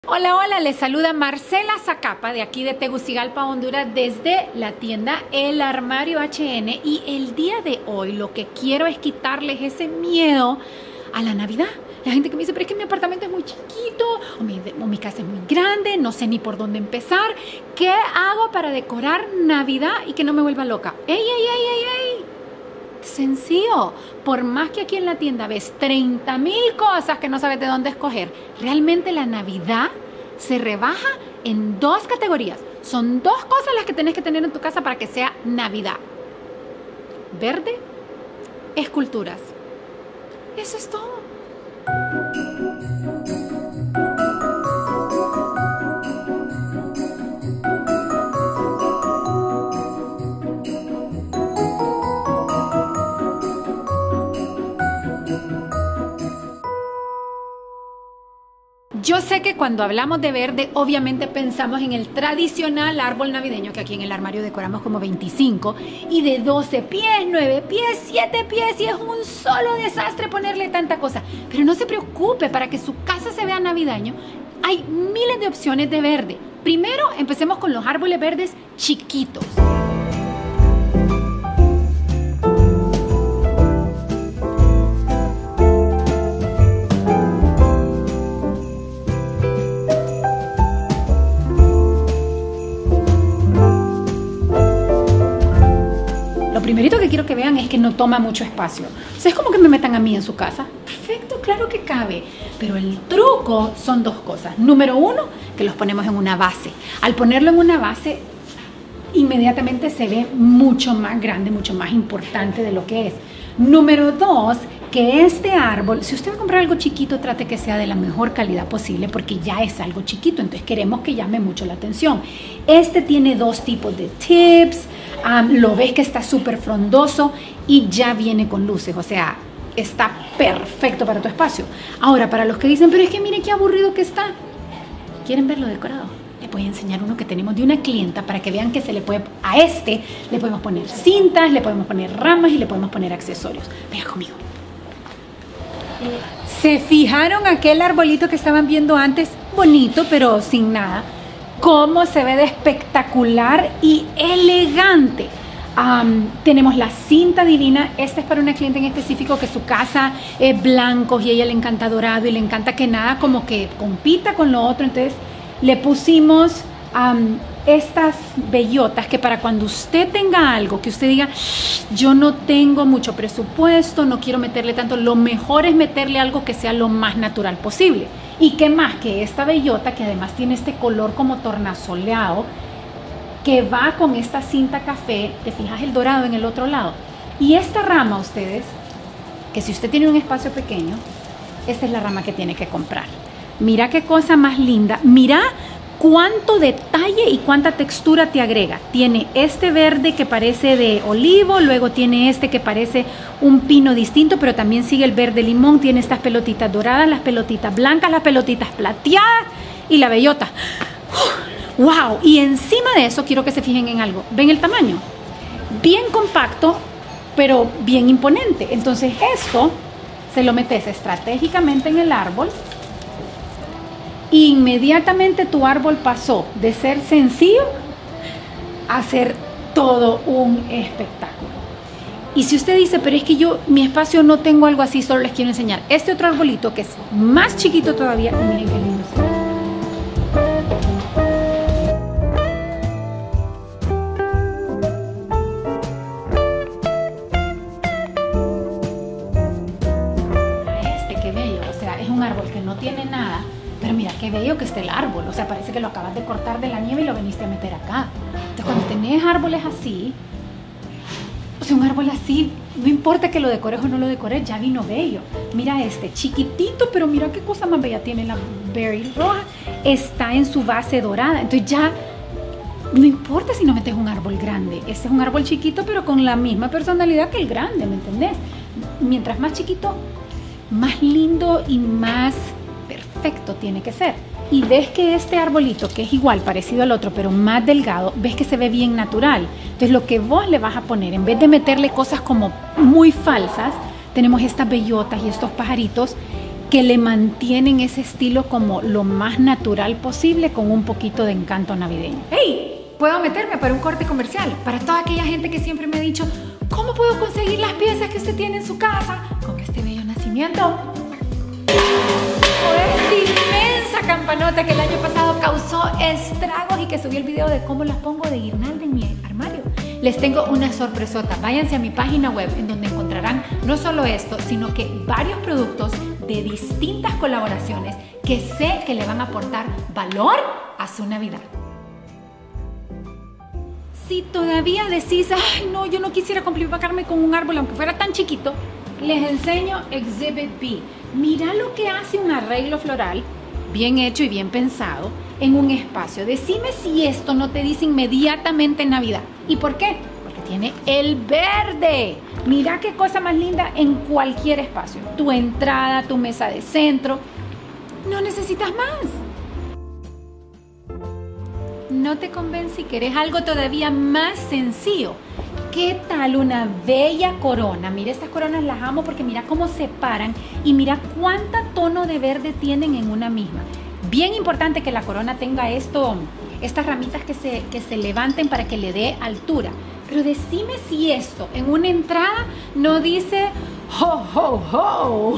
Hola, hola, les saluda Marcela Zacapa de aquí de Tegucigalpa, Honduras, desde la tienda El Armario HN, y el día de hoy lo que quiero es quitarles ese miedo a la Navidad. La gente que me dice, pero es que mi apartamento es muy chiquito o mi casa es muy grande, no sé ni por dónde empezar. ¿Qué hago para decorar Navidad y que no me vuelva loca? ¡Ey, ey, ey, ey, ey! Sencillo. Por más que aquí en la tienda ves 30,000 cosas que no sabes de dónde escoger, realmente la Navidad se rebaja en dos categorías. Son dos cosas las que tenés que tener en tu casa para que sea Navidad: verde, esculturas. Eso es todo. Yo sé que cuando hablamos de verde, obviamente pensamos en el tradicional árbol navideño, que aquí en el armario decoramos como 25, y de 12 pies, 9 pies, 7 pies, y es un solo desastre ponerle tanta cosa. Pero no se preocupe, para que su casa se vea navideño, hay miles de opciones de verde. Primero, empecemos con los árboles verdes chiquitos. Lo primerito que quiero que vean es que no toma mucho espacio. O sea, es como que me metan a mí en su casa. Perfecto, claro que cabe. Pero el truco son dos cosas. Número uno, que los ponemos en una base. Al ponerlo en una base, inmediatamente se ve mucho más grande, mucho más importante de lo que es. Número dos, que este árbol, si usted va a comprar algo chiquito, trate que sea de la mejor calidad posible, porque ya es algo chiquito, entonces queremos que llame mucho la atención. Este tiene dos tipos de tips, lo ves que está súper frondoso y ya viene con luces, o sea, está perfecto para tu espacio. Ahora, para los que dicen, pero es que mire qué aburrido que está, ¿quieren verlo decorado? Les voy a enseñar uno que tenemos de una clienta para que vean que se le puede, a este le podemos poner cintas, le podemos poner ramas y le podemos poner accesorios. Venga conmigo. ¿Se fijaron aquel arbolito que estaban viendo antes? Bonito, pero sin nada. ¿Cómo se ve de espectacular y elegante? Tenemos la cinta divina. Esta es para una cliente en específico que su casa es blanco y a ella le encanta dorado y le encanta que nada como que compita con lo otro. Entonces le pusimos estas bellotas que para cuando usted tenga algo que usted diga, yo no tengo mucho presupuesto, no quiero meterle tanto, lo mejor es meterle algo que sea lo más natural posible. Y qué más que esta bellota, que además tiene este color como tornasoleado, que va con esta cinta café. Te fijas el dorado en el otro lado. Y esta rama, ustedes, que si usted tiene un espacio pequeño, esta es la rama que tiene que comprar. Mira qué cosa más linda. Mira cuánto detalle y cuánta textura te agrega. Tiene este verde que parece de olivo, luego tiene este que parece un pino distinto, pero también sigue el verde limón. Tiene estas pelotitas doradas, las pelotitas blancas, las pelotitas plateadas y la bellota. ¡Wow! Y encima de eso quiero que se fijen en algo. ¿Ven el tamaño? Bien compacto, pero bien imponente. Entonces esto se lo metes estratégicamente en el árbol. Inmediatamente tu árbol pasó de ser sencillo a ser todo un espectáculo. Y si usted dice, pero es que yo, mi espacio no tengo algo así, solo les quiero enseñar este otro arbolito que es más chiquito todavía. Miren qué lindo se ve. Qué bello, o sea, es un árbol que no tiene nada. Pero mira qué bello que esté el árbol, o sea, parece que lo acabas de cortar de la nieve y lo viniste a meter acá. Entonces, cuando tenés árboles así, o sea, un árbol así, no importa que lo decores o no lo decores, ya vino bello. Mira este, chiquitito, pero mira qué cosa más bella tiene la berry roja. Está en su base dorada, entonces ya no importa si no metes un árbol grande. Este es un árbol chiquito, pero con la misma personalidad que el grande, ¿me entendés? Mientras más chiquito, más lindo y más perfecto tiene que ser. Y ves que este arbolito, que es igual, parecido al otro, pero más delgado, ves que se ve bien natural. Entonces lo que vos le vas a poner, en vez de meterle cosas como muy falsas, tenemos estas bellotas y estos pajaritos que le mantienen ese estilo como lo más natural posible con un poquito de encanto navideño. ¡Hey! ¿Puedo meterme para un corte comercial? Para toda aquella gente que siempre me ha dicho, ¿cómo puedo conseguir las piezas que usted tiene en su casa? Con este bello nacimiento. O esta inmensa campanota que el año pasado causó estragos y que subí el video de cómo las pongo de guirnalda en mi armario. Les tengo una sorpresota. Váyanse a mi página web en donde encontrarán no solo esto, sino que varios productos de distintas colaboraciones que sé que le van a aportar valor a su Navidad. Si todavía decís, ay no, yo no quisiera complicarme con un árbol aunque fuera tan chiquito, les enseño Exhibit B. Mira lo que hace un arreglo floral bien hecho y bien pensado en un espacio. Decime si esto no te dice inmediatamente Navidad. ¿Y por qué? Porque tiene el verde. Mira qué cosa más linda en cualquier espacio. Tu entrada, tu mesa de centro. No necesitas más. ¿No te convence y querés algo todavía más sencillo? ¿Qué tal una bella corona? Mira, estas coronas las amo porque mira cómo se paran y mira cuánta tono de verde tienen en una misma. Bien importante que la corona tenga estas ramitas que se levanten para que le dé altura. Pero decime si esto en una entrada no dice ¡ho, ho, ho!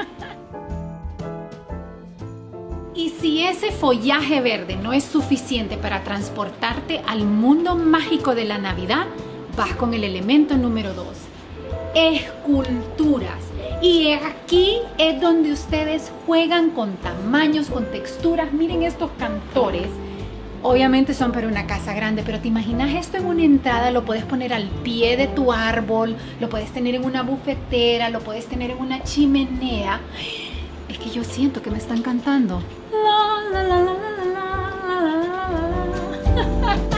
Y si ese follaje verde no es suficiente para transportarte al mundo mágico de la Navidad, vas con el elemento número 2, esculturas. Y aquí es donde ustedes juegan con tamaños, con texturas. Miren estos cantores. Obviamente son para una casa grande, pero ¿te imaginas esto en una entrada? Lo puedes poner al pie de tu árbol, lo puedes tener en una bufetera, lo puedes tener en una chimenea. Es que yo siento que me están cantando. La, la, la, la, la, la, la, la.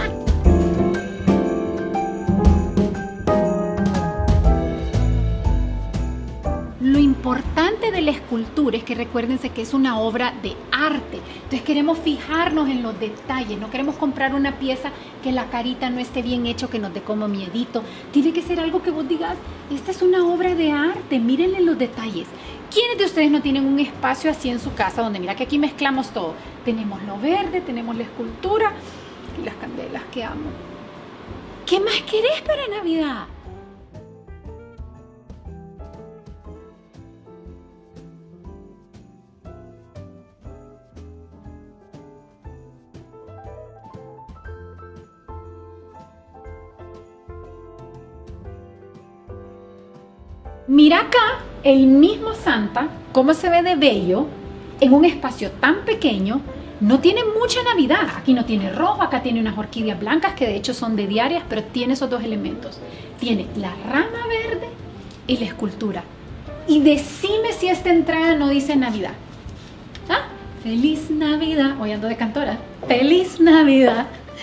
Lo importante de la escultura es que recuérdense que es una obra de arte. Entonces queremos fijarnos en los detalles. No queremos comprar una pieza que la carita no esté bien hecho, que nos dé como miedito. Tiene que ser algo que vos digas, esta es una obra de arte. Mírenle los detalles. ¿Quiénes de ustedes no tienen un espacio así en su casa donde mira que aquí mezclamos todo? Tenemos lo verde, tenemos la escultura y las candelas que amo. ¿Qué más querés para Navidad? Mira acá el mismo Santa, cómo se ve de bello en un espacio tan pequeño. No tiene mucha Navidad. Aquí no tiene rojo, acá tiene unas orquídeas blancas que de hecho son de diarias, pero tiene esos dos elementos. Tiene la rama verde y la escultura. Y decime si esta entrada no dice Navidad. ¿Ah? ¡Feliz Navidad! Hoy ando de cantora. ¡Feliz Navidad!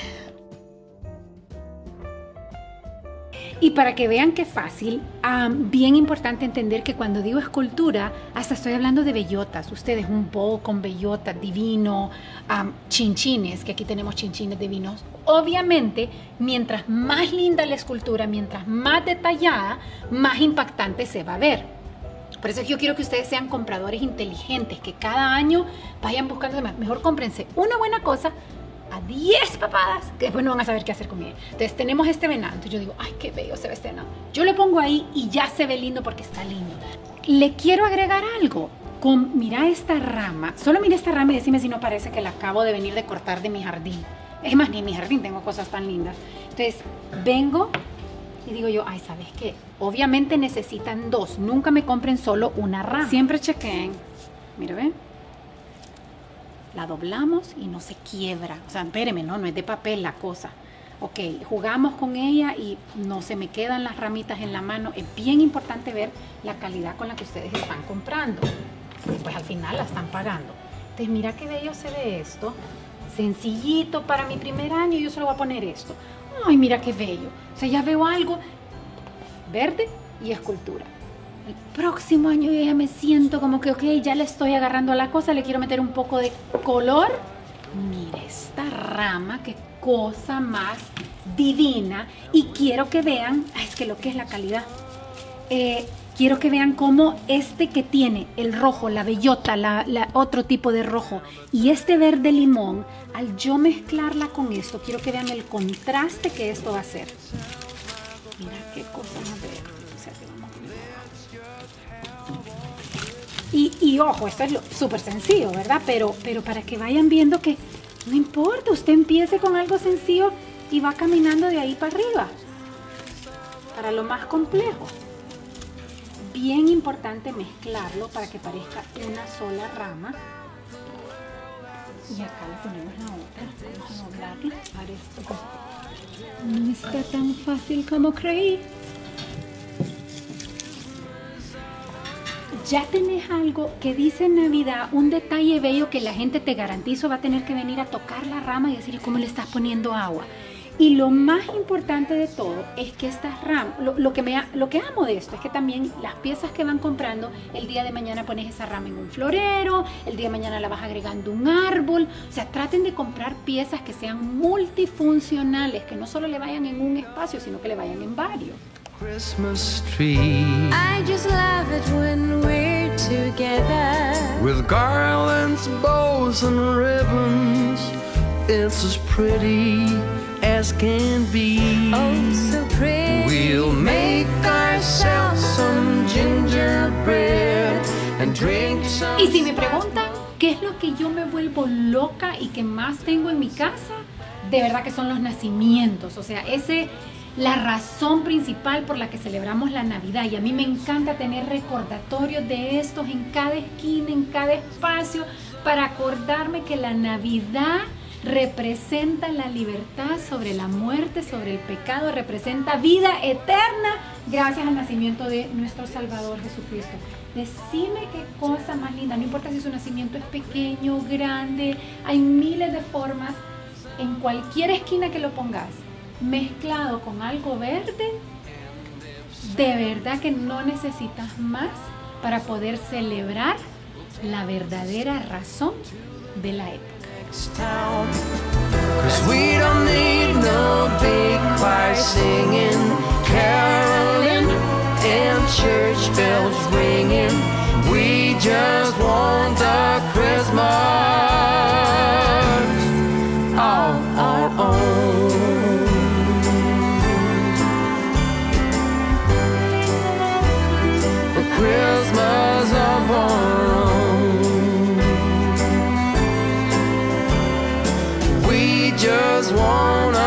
Y para que vean qué fácil, bien importante entender que cuando digo escultura, hasta estoy hablando de bellotas. Ustedes, un bowl con bellotas divino, chinchines, que aquí tenemos chinchines divinos. Obviamente, mientras más linda la escultura, mientras más detallada, más impactante se va a ver. Por eso yo quiero que ustedes sean compradores inteligentes, que cada año vayan buscando más. Mejor cómprense una buena cosa a 10 papadas, que después no van a saber qué hacer con ella. Entonces tenemos este venado. Entonces yo digo, ay, qué bello se ve este venado. Yo lo pongo ahí y ya se ve lindo porque está lindo. Le quiero agregar algo. Mira esta rama. Solo mira esta rama y decime si no parece que la acabo de venir de cortar de mi jardín. Es más, ni en mi jardín tengo cosas tan lindas. Entonces vengo y digo yo, ay, ¿sabes qué? Obviamente necesitan dos. Nunca me compren solo una rama. Siempre chequen. Mira, ¿ven? La doblamos y no se quiebra. O sea, espérenme, no es de papel la cosa. Ok, jugamos con ella y no se me quedan las ramitas en la mano. Es bien importante ver la calidad con la que ustedes están comprando. Y pues al final la están pagando. Entonces mira qué bello se ve esto. Sencillito para mi primer año, yo solo voy a poner esto. Ay, mira qué bello. O sea, ya veo algo verde y escultura. El próximo año yo ya me siento como que, ok, ya le estoy agarrando a la cosa, le quiero meter un poco de color. Mira esta rama, qué cosa más divina. Y quiero que vean, es que lo que es la calidad. quiero que vean cómo este que tiene el rojo, la bellota, otro tipo de rojo y este verde limón, al yo mezclarla con esto, quiero que vean el contraste que esto va a hacer. Mira qué cosa más verde. O sea, que vamos a... y ojo, esto es súper sencillo, ¿verdad? Pero para que vayan viendo que no importa, usted empiece con algo sencillo y va caminando de ahí para arriba, para lo más complejo. Bien importante mezclarlo para que parezca una sola rama. Y acá le ponemos la otra. Vamos a doblarla. Parece que no está tan fácil como creí. Ya tenés algo que dice en Navidad, un detalle bello que la gente, te garantizo, va a tener que venir a tocar la rama y decir cómo le estás poniendo agua. Y lo más importante de todo es que estas ramas, lo que amo de esto es que también las piezas que van comprando, el día de mañana pones esa rama en un florero, el día de mañana la vas agregando un árbol. O sea, traten de comprar piezas que sean multifuncionales, que no solo le vayan en un espacio, sino que le vayan en varios. Christmas tree. I just love it when we're together. With garlands, bows and ribbons. It's as pretty as can be. Oh, so pretty. We'll make ourselves some gingerbread and drink some. Y si me preguntan qué es lo que yo me vuelvo loca y que más tengo en mi casa, de verdad que son los nacimientos. O sea, la razón principal por la que celebramos la Navidad, y a mí me encanta tener recordatorios de estos en cada esquina, en cada espacio, para acordarme que la Navidad representa la libertad sobre la muerte, sobre el pecado, representa vida eterna gracias al nacimiento de nuestro Salvador Jesucristo. Decime qué cosa más linda, no importa si su nacimiento es pequeño, grande, hay miles de formas, en cualquier esquina que lo pongas, mezclado con algo verde, de verdad que no necesitas más para poder celebrar la verdadera razón de la época. 'Cause we don't need no big choir singing, caroling, and church bells ringing. We just want the Christmas all our own. Christmas of our own. We just want